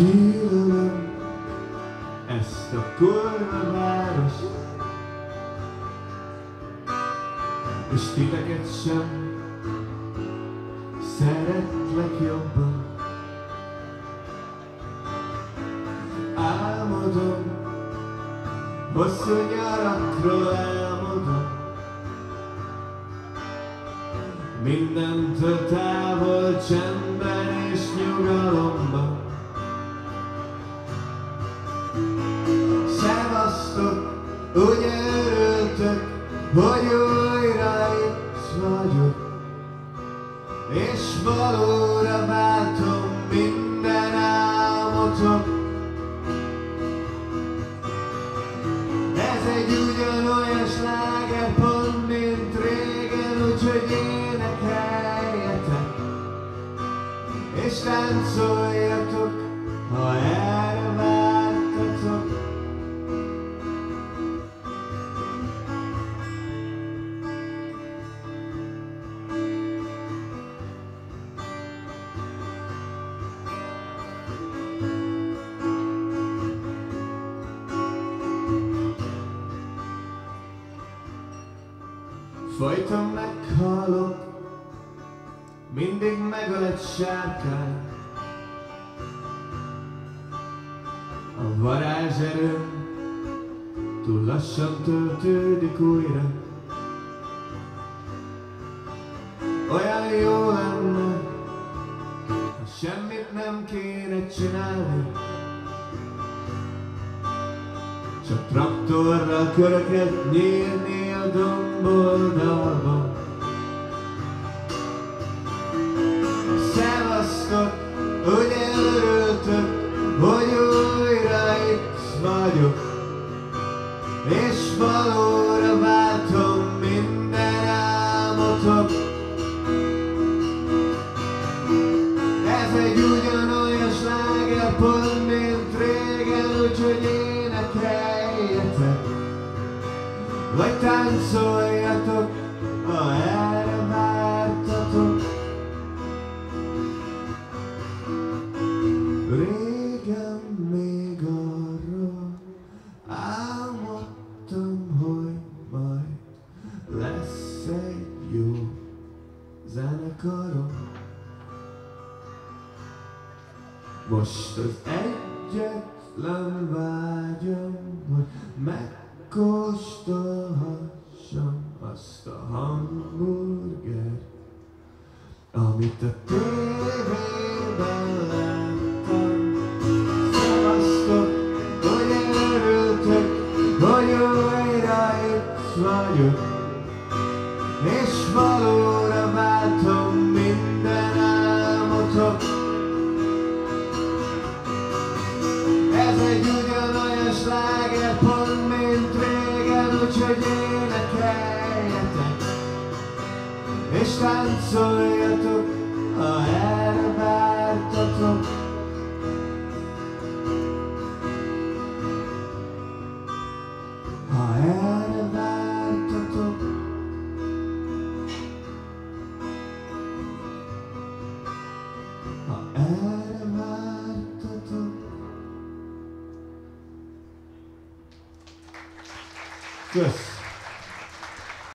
Gyűlölöm ezt a kurva várost, és titeket sem szeretlek jobban. Álmodom, hosszú nyarakról álmodom, mindentől távol, csendben és nyugalomban. Szevasztok, ugye örültök, hogy újra itt vagyok, és valóra váltom minden álmotok. Ez egy ugyanolyan sláger pont, mint régen, úgyhogy énekeljetek, és táncoljatok, ha erre vártatok. Folyton meghalok, mindig megöl egy sárkány. A varázserőm túl lassan töltődik újra. Olyan jó lenne, ha semmit nem kéne csinálni, csak traktorral köröket nyírni a domboldalban. Szevasztok, ugye örültök, hogy újra itt vagyok, és valóra váltom minden álmotok. Ez egy ugyanolyan sláger pont, mint régen, úgyhogy énekeljetek, vagy táncoljatok, ha erre vártatok. Régen még arról álmodtam, hogy majd lesz egy jó zenekarom. Most az egyetlen vágyam, hogy megkóstolhassam azt a hamburgert, amit a tévében láttam. Szevasztok, hogy örültök, hogy újra itt vagyok, és valóra váltom minden álmotok. Ez egy ugyanolyan sláger pont, mint régen, úgyhogy énekeljetek, és táncoljatok, ha erre vártatok. Ha erre vártatok. Ha erre vártatok. Kösz!